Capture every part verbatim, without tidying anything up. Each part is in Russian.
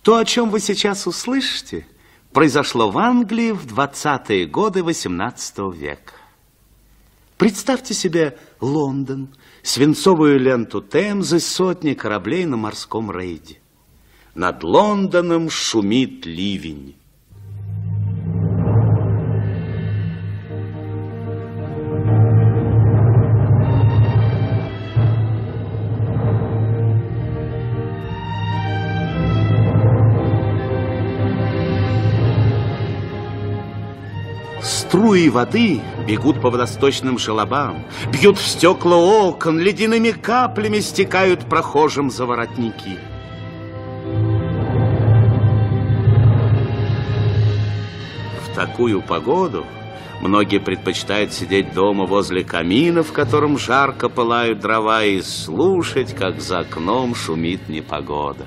То, о чем вы сейчас услышите, произошло в Англии в двадцатые годы восемнадцатого века. Представьте себе Лондон, свинцовую ленту Темзы, сотни кораблей на морском рейде. Над Лондоном шумит ливень. Струи воды бегут по водосточным желобам, бьют в стекла окон, ледяными каплями стекают прохожим за воротники. В такую погоду многие предпочитают сидеть дома возле камина, в котором жарко пылают дрова, и слушать, как за окном шумит непогода.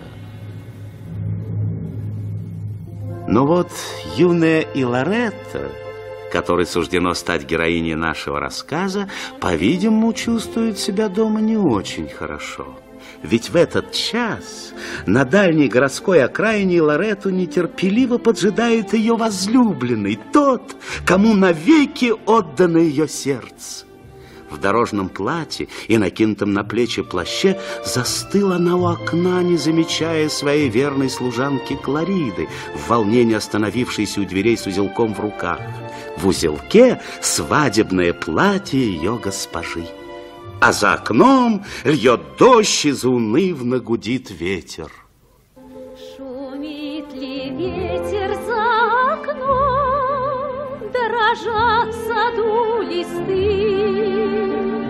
Но вот юная Иларетта, которой суждено стать героиней нашего рассказа, по-видимому, чувствует себя дома не очень хорошо. Ведь в этот час на дальней городской окраине Лоретту нетерпеливо поджидает ее возлюбленный, тот, кому навеки отдано ее сердце. В дорожном платье и накинутом на плечи плаще застыла она у окна, не замечая своей верной служанки Клариды, в волнении остановившейся у дверей с узелком в руках. В узелке свадебное платье ее госпожи. А за окном льет дождь, и заунывно гудит ветер. Шумит ли ветер за окном, дрожат в саду листы?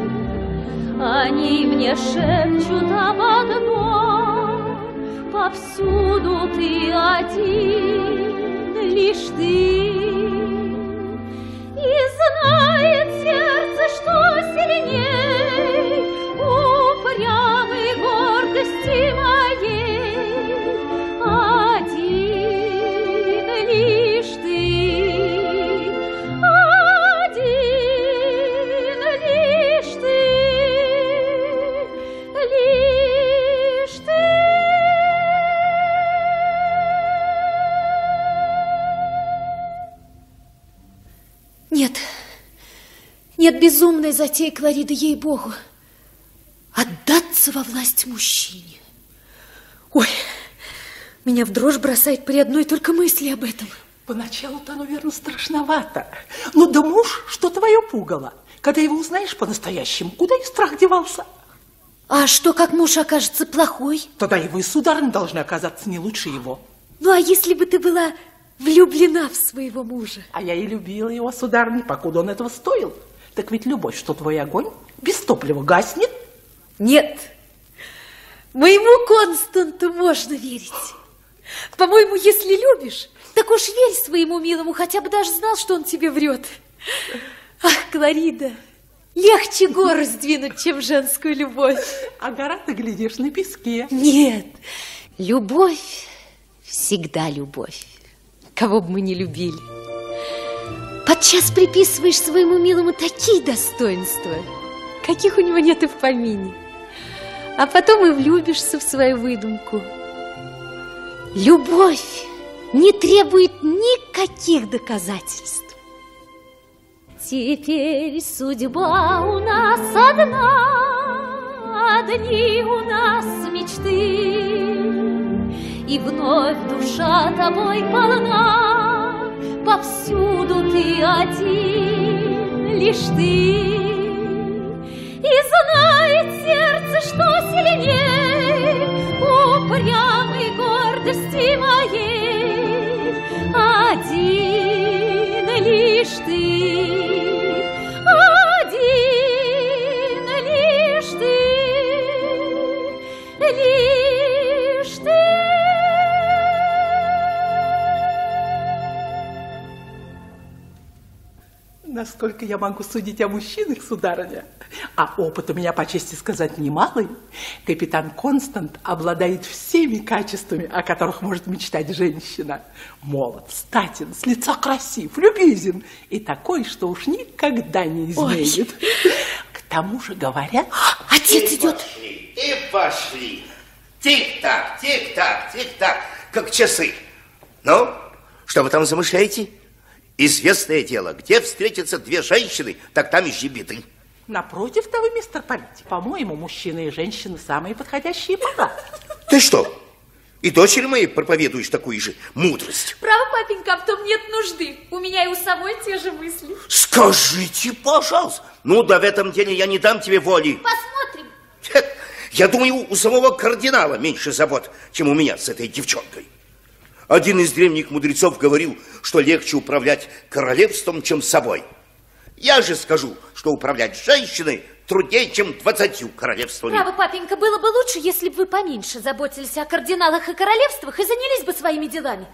Они мне шепчут об одном: повсюду ты один, лишь ты. И знает сердце, что сильней упрямой гордости моей. Один лишь ты, один лишь ты, лишь ты. Нет, нет безумной затеи Клариды, ей-богу, отдаться во власть мужчине. Ой, меня в дрожь бросает при одной только мысли об этом. Поначалу-то оно, верно, страшновато. Ну да муж, что твое пугало. Когда его узнаешь по-настоящему, куда и страх девался? А что, как муж окажется плохой? Тогда и вы, сударыня, должны оказаться не лучше его. Ну, а если бы ты была влюблена в своего мужа? А я и любила его, сударыня, покуда он этого стоил. Так ведь любовь, что твой огонь без топлива гаснет? Нет, моему Константу можно верить. По-моему, если любишь, так уж верь своему милому, хотя бы даже знал, что он тебе врет. Ах, Кларида, легче горы сдвинуть, чем женскую любовь. А гора, ты глядишь, на песке. Нет, любовь всегда любовь, кого бы мы ни любили. Подчас приписываешь своему милому такие достоинства, каких у него нет и в помине. А потом и влюбишься в свою выдумку. Любовь не требует никаких доказательств. Теперь судьба у нас одна, одни у нас мечты, и вновь душа тобой полна, повсюду ты один, лишь ты. И знает сердце, что сильней упрямой гордости моей. Один лишь ты, один лишь ты, лишь ты. Насколько я могу судить о мужчинах, сударыня, а опыт у меня, по чести сказать, немалый, капитан Констант обладает всеми качествами, о которых может мечтать женщина. Молод, статен, с лица красив, любезен и такой, что уж никогда не изменит. Ой. К тому же говорят... Отец и идет. Пошли, и пошли. Тик-так, тик-так, тик-так. как часы. Ну, что вы там замышляете? Известное дело, где встретятся две женщины, так там ищи беды. Напротив-то вы, мистер политик. По-моему, мужчины и женщины самые подходящие пара. Ты что? И дочери моей проповедуешь такую же мудрость? Право, папенька, в том нет нужды. У меня и у самой те же мысли. Скажите, пожалуйста. Ну, да в этом деле я не дам тебе воли. Посмотрим. Я думаю, у самого кардинала меньше забот, чем у меня с этой девчонкой. Один из древних мудрецов говорил, что легче управлять королевством, чем собой. Я же скажу, что управлять женщиной труднее, чем двадцатью королевствами. Право, папенька, было бы лучше, если бы вы поменьше заботились о кардиналах и королевствах и занялись бы своими делами.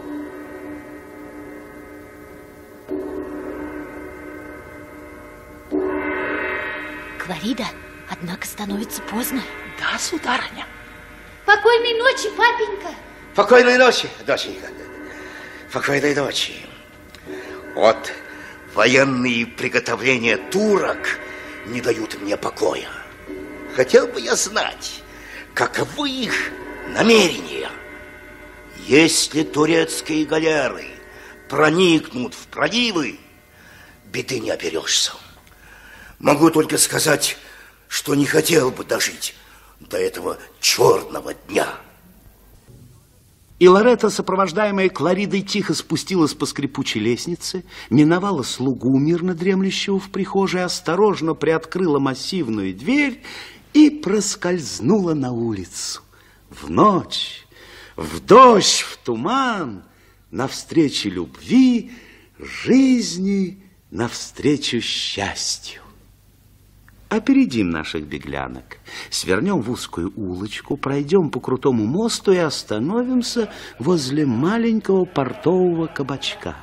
Кларида, однако становится поздно. Да, сударыня. Покойной ночи, папенька. Покойной ночи, доченька. Покойной ночи. Вот военные приготовления турок не дают мне покоя. Хотел бы я знать, каковы их намерения. Если турецкие галеры проникнут в проливы, беды не оберешься. Могу только сказать, что не хотел бы дожить до этого черного дня. И Лоретта, сопровождаемая Кларидой, тихо спустилась по скрипучей лестнице, миновала слугу, мирно дремлющего в прихожей, осторожно приоткрыла массивную дверь и проскользнула на улицу. В ночь, в дождь, в туман, навстречу любви, жизни, навстречу счастью. Опередим наших беглянок, свернем в узкую улочку, пройдем по крутому мосту и остановимся возле маленького портового кабачка.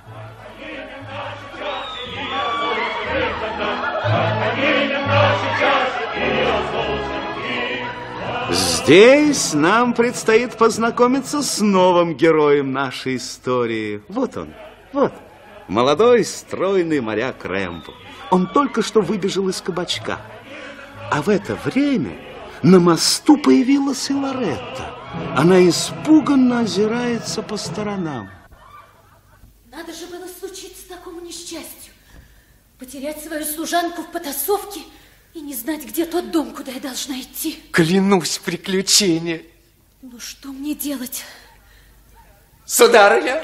Здесь нам предстоит познакомиться с новым героем нашей истории. Вот он, вот, молодой стройный моряк Рэмбо. Он только что выбежал из кабачка. А в это время на мосту появилась и Лоретта. Она испуганно озирается по сторонам. Надо же было случиться такому несчастью. Потерять свою служанку в потасовке и не знать, где тот дом, куда я должна идти. Клянусь, приключение. Ну, что мне делать? Сударыня!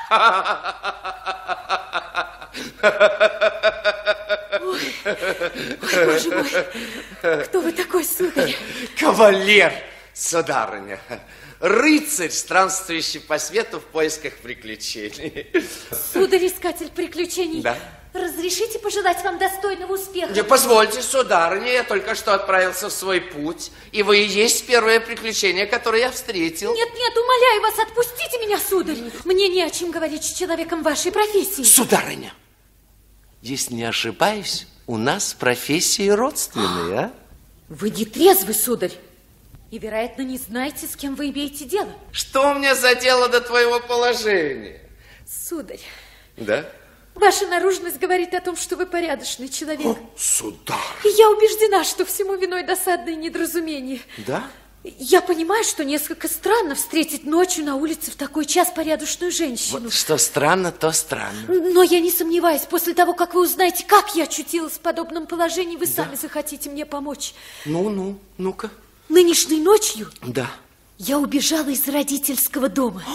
Ой, ой, боже мой, кто вы такой, сударь? Кавалер, сударыня. Рыцарь, странствующий по свету в поисках приключений. Сударь, искатель приключений. Да. Разрешите пожелать вам достойного успеха? Не позвольте, сударыня, я только что отправился в свой путь, и вы и есть первое приключение, которое я встретил. Нет, нет, умоляю вас, отпустите меня, сударь. Мне не о чем говорить с человеком вашей профессии. Сударыня, если не ошибаюсь, у нас профессии родственные, а? Вы не трезвый, сударь, и, вероятно, не знаете, с кем вы имеете дело. Что мне за дело до твоего положения? Сударь. Да? Ваша наружность говорит о том, что вы порядочный человек. О, сударь. И я убеждена, что всему виной досадное недоразумение. Да? Я понимаю, что несколько странно встретить ночью на улице в такой час порядочную женщину. Вот что странно, то странно. Но я не сомневаюсь, после того, как вы узнаете, как я очутилась в подобном положении, вы Да. сами захотите мне помочь. Ну-ну, ну-ка. Нынешней ночью Да. я убежала из родительского дома.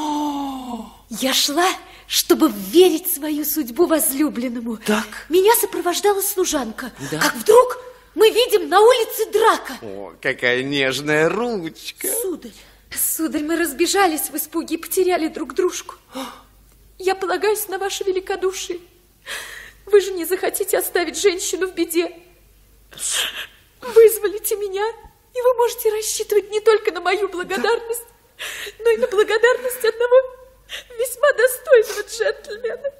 Я шла, чтобы верить свою судьбу возлюбленному. Так. Меня сопровождала служанка. Да. Как вдруг мы видим на улице драка. О, какая нежная ручка. Сударь, сударь, мы разбежались в испуге и потеряли друг дружку. Я полагаюсь на ваше великодушие. Вы же не захотите оставить женщину в беде. Вызволите меня, и вы можете рассчитывать не только на мою благодарность, но и на благодарность одного весьма достойного джентльмена.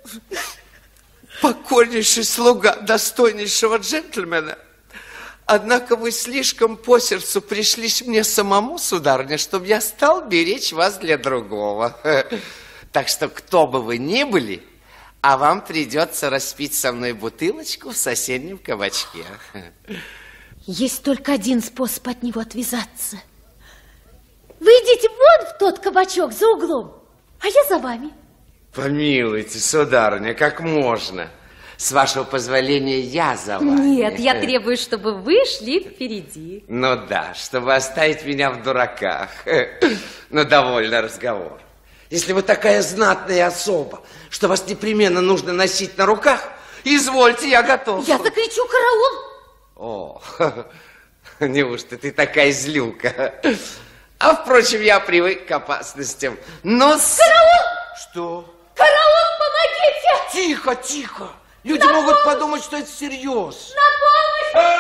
Покорнейший слуга достойнейшего джентльмена. Однако вы слишком по сердцу пришлись мне самому, сударыня, чтобы я стал беречь вас для другого. Так что кто бы вы ни были, а вам придется распить со мной бутылочку в соседнем кабачке. Есть только один способ от него отвязаться. Вы идите вон в тот кабачок за углом, а я за вами. Помилуйте, сударыня, как можно? С вашего позволения, я за вами. Нет, я требую, чтобы вы шли впереди. Ну да, чтобы оставить меня в дураках. Ну, довольно разговор. Если вы такая знатная особа, что вас непременно нужно носить на руках, извольте, я готов. Я закричу караул. О, неужто ты такая злюка? А, впрочем, я привык к опасностям. Но... С... Караул! Что? Караул, помогите! Тихо, тихо. Люди на могут помощь! подумать, что это всерьез. На помощь!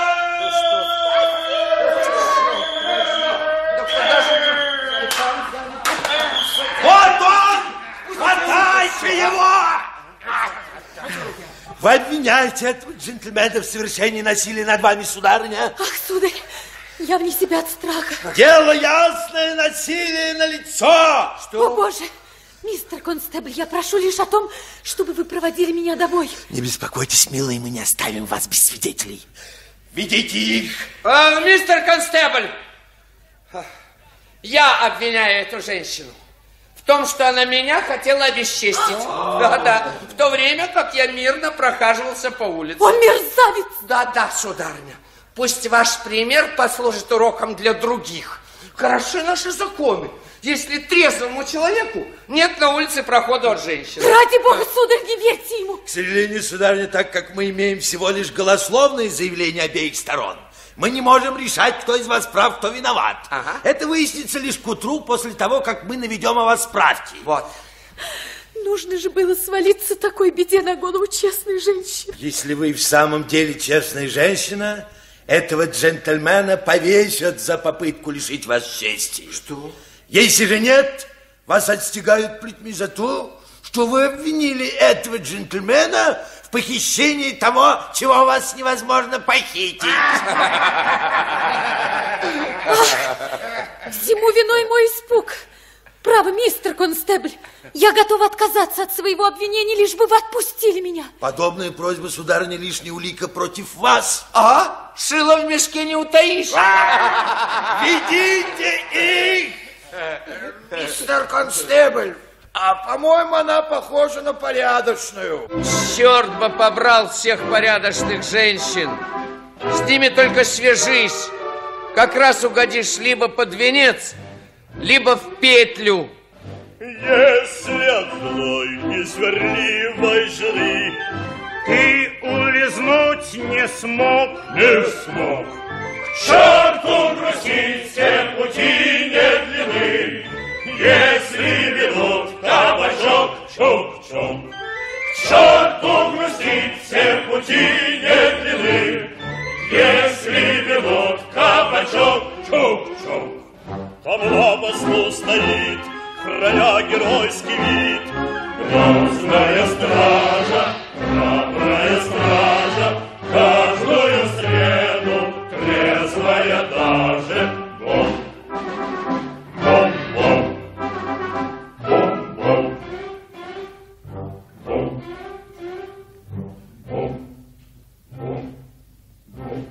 Вот он! Хватайте его! Вы обвиняете этого джентльмена в совершении насилия над вами, сударыня? Ах, сударь, я вне себя от страха. Дело ясное, насилие на лицо. Что? О, Боже! Мистер Констебль, я прошу лишь о том, чтобы вы проводили меня домой. Не беспокойтесь, милые, мы не оставим вас без свидетелей. Ведите их. А, мистер Констебль, я обвиняю эту женщину в том, что она меня хотела обесчестить. Да-да, в то время, как я мирно прохаживался по улице. О, мерзавец! Да-да, сударыня, пусть ваш пример послужит уроком для других. Хороши наши законы. Если трезвому человеку нет на улице прохода от женщины. Ради бога, сударь, не верьте ему. К сожалению, сударыня, так как мы имеем всего лишь голословные заявления обеих сторон, мы не можем решать, кто из вас прав, кто виноват. Ага. Это выяснится лишь к утру, после того, как мы наведем о вас справки. Вот. Нужно же было свалиться такой беде на голову честной женщины. Если вы в самом деле честная женщина, этого джентльмена повесят за попытку лишить вас чести. Что? Если же нет, вас отстегают плетьми за то, что вы обвинили этого джентльмена в похищении того, чего у вас невозможно похитить. Всему виной мой испуг. Право, мистер Констебль, я готова отказаться от своего обвинения, лишь бы вы отпустили меня. Подобная просьба, сударыня, лишняя улика против вас. А? Шило в мешке не утаишь. Ведите их! Мистер Констебль, а по-моему, она похожа на порядочную. Черт бы побрал всех порядочных женщин. С ними только свяжись. Как раз угодишь либо под венец, либо в петлю. Если от злой несверливой жены ты улизнуть не смог, не смог, к черту грустить все пути не длинны, если ведут кабачок чук-чук. К черту грустить все пути не длинны, если ведут кабачок чук-чук. Там на посту стоит, храня геройский вид, грозная стража, храбрая стража, каждую среду трезвая даже. Бом, бом, бом, бом, бом, бом, бом, бом, бом.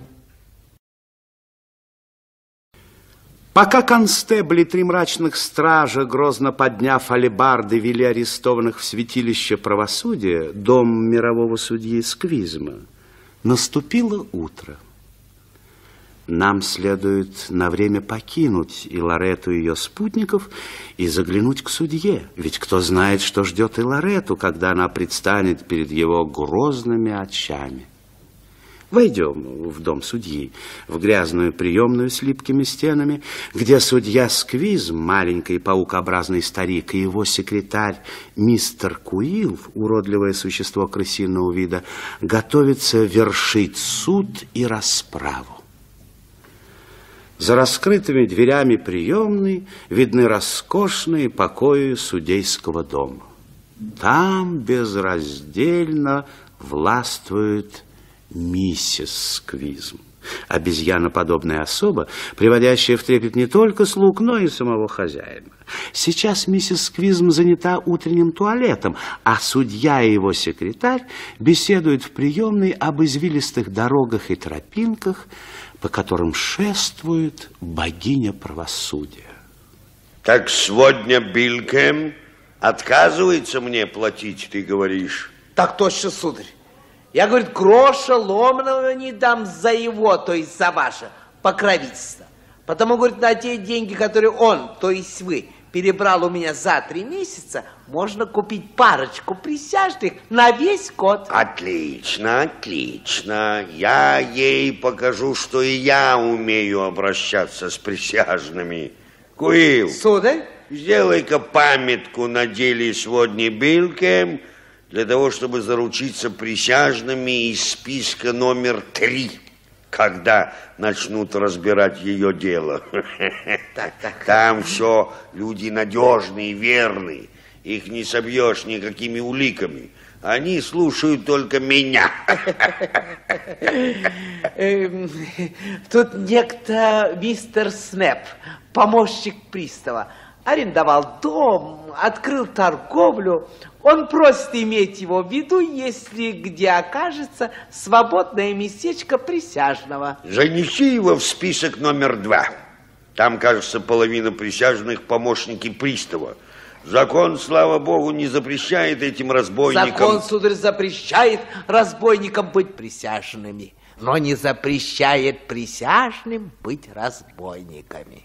Пока констебли три мрачных стража, грозно подняв алебарды, вели арестованных в святилище правосудия, дом мирового судьи Сквизма, наступило утро. Нам следует на время покинуть Иларету и ее спутников и заглянуть к судье, ведь кто знает, что ждет Иларету, когда она предстанет перед его грозными очами. Войдем в дом судьи, в грязную приемную с липкими стенами, где судья Сквизм, маленький паукообразный старик, и его секретарь мистер Куил, уродливое существо крысиного вида, готовятся вершить суд и расправу. За раскрытыми дверями приемной видны роскошные покои судейского дома. Там безраздельно властвует миссис Сквизм, обезьяноподобная особа, приводящая в трепет не только слуг, но и самого хозяина. Сейчас миссис Сквизм занята утренним туалетом, а судья и его секретарь беседуют в приемной об извилистых дорогах и тропинках, по которым шествует богиня правосудия. Так сегодня Билькем отказывается мне платить, ты говоришь? Так точно, сударь. Я, говорит, гроша ломаного не дам за его, то есть за ваше покровительство. Потому, говорит, на те деньги, которые он, то есть вы, перебрал у меня за три месяца, можно купить парочку присяжных на весь год. Отлично, отлично. Я ей покажу, что и я умею обращаться с присяжными. Куил, сударь, сделай-ка памятку на деле сегодня Билькем, для того, чтобы заручиться присяжными из списка номер три, когда начнут разбирать ее дело. Так, так. Там все люди надежные, верные. Их не собьешь никакими уликами. Они слушают только меня. Тут некто мистер Снэп, помощник пристава, арендовал дом, открыл торговлю. Он просит иметь его в виду, если где окажется свободное местечко присяжного. Занеси его в список номер два. Там, кажется, половина присяжных помощники пристава. Закон, слава богу, не запрещает этим разбойникам... Закон, сударь, запрещает разбойникам быть присяжными, но не запрещает присяжным быть разбойниками.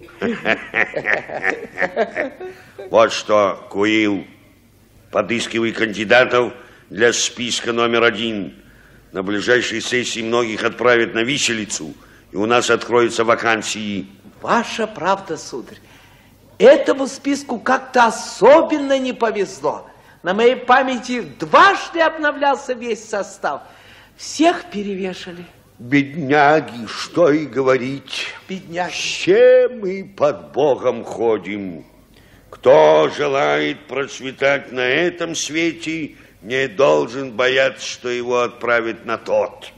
Вот что, Куил, подыскивай кандидатов для списка номер один. На ближайшей сессии многих отправят на виселицу, и у нас откроются вакансии. Ваша правда, сударь. Этому списку как-то особенно не повезло. На моей памяти дважды обновлялся весь состав. Всех перевешали. Бедняги, что и говорить. Бедняги. Все мы под Богом ходим. Кто желает процветать на этом свете, не должен бояться, что его отправят на тот.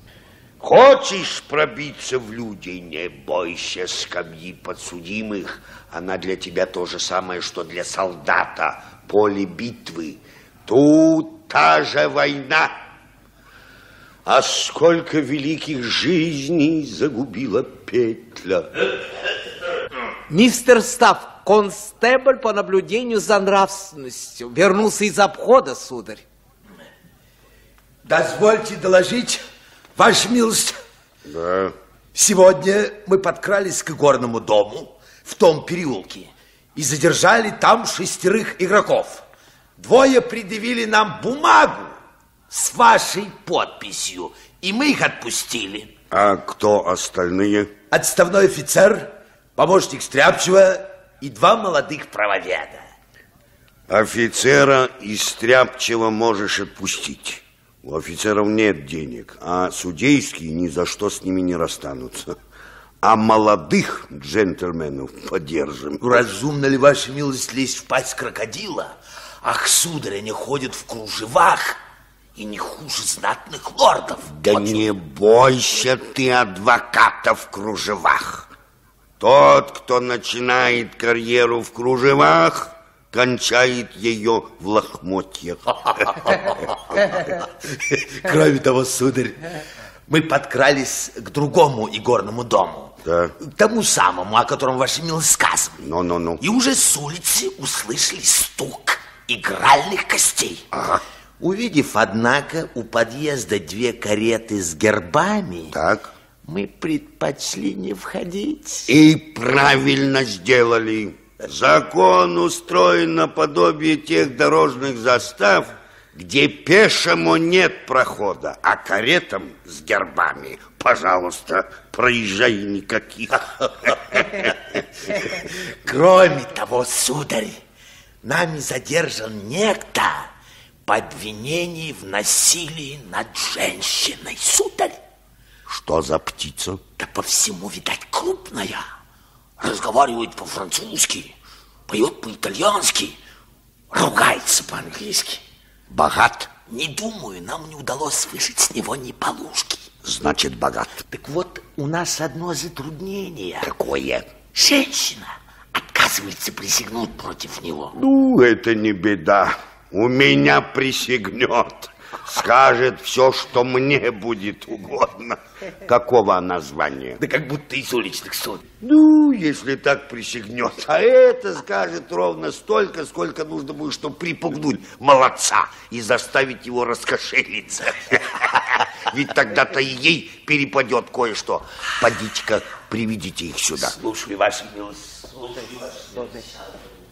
Хочешь пробиться в люди, не бойся скамьи подсудимых. Она для тебя то же самое, что для солдата. Поле битвы. Тут та же война. А сколько великих жизней загубила петля. Мистер Став, констебль по наблюдению за нравственностью, вернулся из обхода, сударь. Дозвольте доложить, ваша милость. Да. Сегодня мы подкрались к игорному дому в том переулке и задержали там шестерых игроков. Двое предъявили нам бумагу с вашей подписью, и мы их отпустили. А кто остальные? Отставной офицер, помощник Стряпчего и два молодых правоведа. Офицера и Стряпчего можешь отпустить. У офицеров нет денег, а судейские ни за что с ними не расстанутся. А молодых джентльменов поддержим. Разумно ли, ваша милость, лезть в пасть крокодила? Ах, сударь, они ходят в кружевах и не хуже знатных лордов. Да вот не бойся ты адвоката в кружевах. Тот, кто начинает карьеру в кружевах, кончает ее в лохмотьях. Кроме того, сударь, мы подкрались к другому игорному дому. Да. К тому самому, о котором ваша милость сказывает. Ну-ну-ну. И уже с улицы услышали стук игральных костей. Ага. Увидев, однако, у подъезда две кареты с гербами, так, мы предпочли не входить. И правильно сделали. Закон устроен наподобие тех дорожных застав, где пешему нет прохода, а каретам с гербами, пожалуйста, проезжай никаких. Кроме того, сударь, нами задержан некто по обвинению в насилии над женщиной, сударь. Что за птица? Да по всему, видать, крупная. Разговаривает по-французски, поет по-итальянски, ругается по-английски. Богат? Не думаю, нам не удалось слышать с него ни полушки. Значит, богат. Так вот, у нас одно затруднение. Какое? Женщина отказывается присягнуть против него. Ну, это не беда. У меня присягнет. Скажет все, что мне будет угодно. Какого она звания? Да как будто из уличных суд. Ну, если так присягнет. А это скажет ровно столько, сколько нужно будет, чтобы припугнуть молодца и заставить его раскошелиться. Ведь тогда-то и ей перепадет кое-что. Подите-ка, приведите их сюда. Слушаю, ваша милость. Слушаю, ваша милость.